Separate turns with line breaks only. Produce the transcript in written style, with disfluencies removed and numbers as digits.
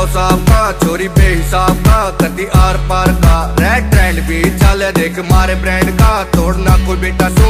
जाओ साहब का चोरी बेहिसाब का कति आर पार का रेड ट्रेंड भी चले देख मारे ब्रांड का तोड़ना कोई बेटा